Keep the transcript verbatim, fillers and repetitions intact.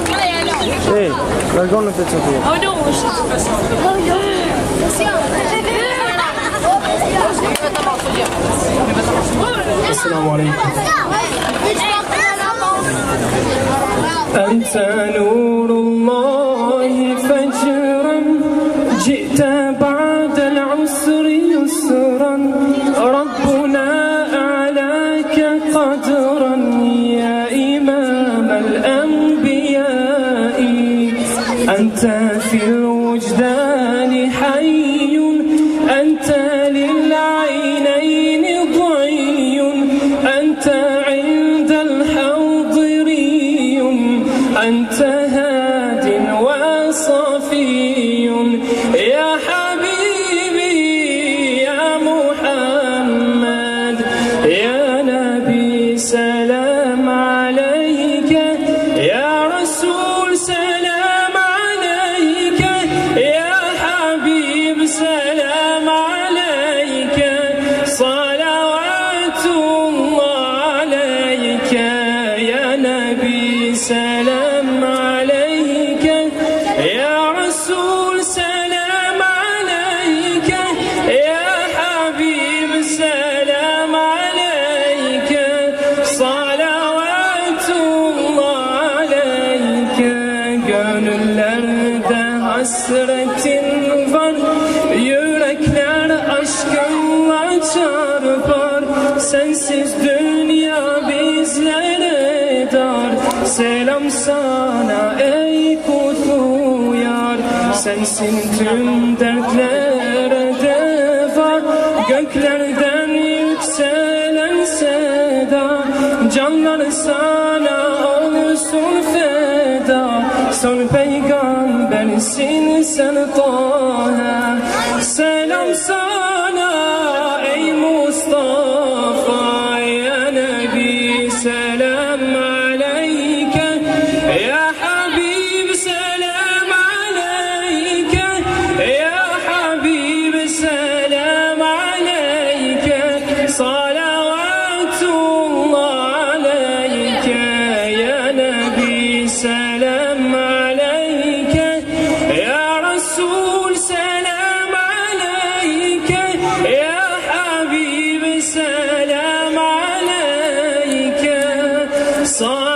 Ehi, vergogna te tu. Oh no. Assalamu alaikum. أنت نور الله فجرا جئت بعد العسر يسرا ربنا أعلاك قدرا يا إمام الأنبياء أنت في الوجدان حي أنت للعينين ضي أنت عند الحاضري أنت هاد وصفي يا حبيبي يا محمد يا نبي سلام عليك يا رسول سلام عليك يا حبيب سلام عليك صلوات الله عليك يا نبي سلام عليك يا رسول سلام عليك يا حبيب سلام عليك صلوات الله عليك gönüllerde hasretin var yürekler aşkınla çarpar sensiz dünya bizlere dar selam sana ey kutlu yar sensin tüm dertlere deva göklerden yükselen seda canlar sana olsun feda son peygambersin sen Taha selam sana ey Mustafa ya Nebi selam aleyke ya Habib selam aleyke ya Habib selam aleyke salavatullah aleyke ya Nebi selam aleyke ya Resul selam aleyke ya Habib selam aleyke